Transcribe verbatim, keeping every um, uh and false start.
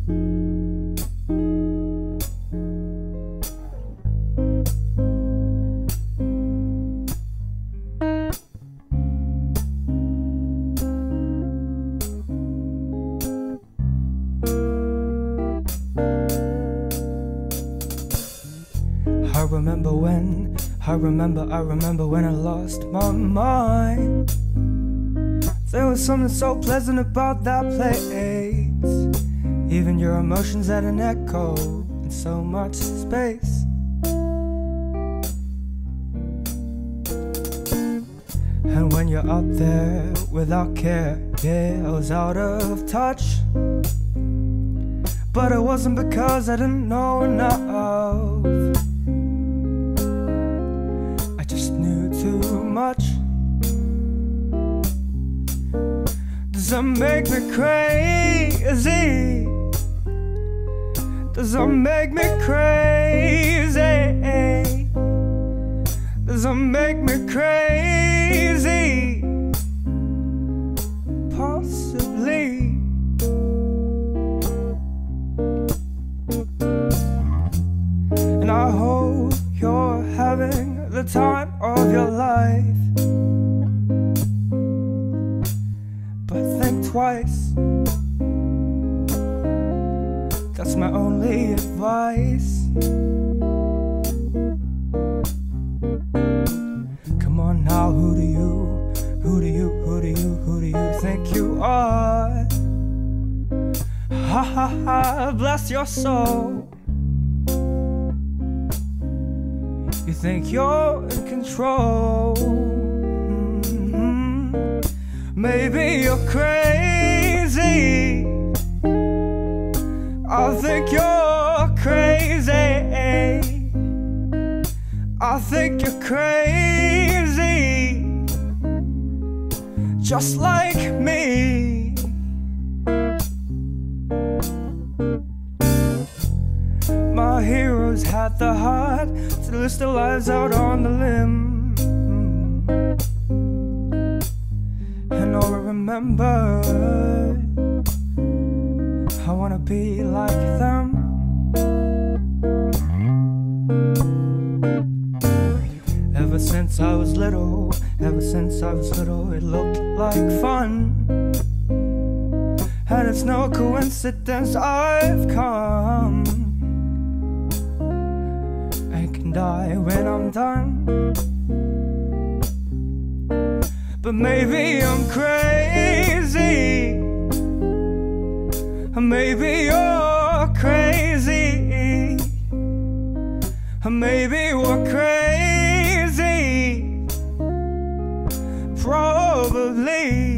I remember when, I remember, I remember when I lost my mind. There was something so pleasant about that place. Even your emotions had an echo in so much space. And when you're up there without care, yeah, I was out of touch. But it wasn't because I didn't know enough. I just knew too much. Does it make me crazy? Does it make me crazy? Does it make me crazy? Possibly. And I hope you're having the time of your life. But think twice. That's my only advice. Come on now, who do you, who do you, who do you, who do you think you are? Ha ha ha, bless your soul. You think you're in control. Mm-hmm. Maybe you're crazy. I think you're crazy. I think you're crazy, just like me. My heroes had the heart to list their lives out on the limb. And all I remember, I wanna be like them. Ever since I was little, ever since I was little, it looked like fun. And it's no coincidence I've come. I can die when I'm done. But maybe I'm crazy. Maybe you're crazy. Maybe we're crazy. Probably.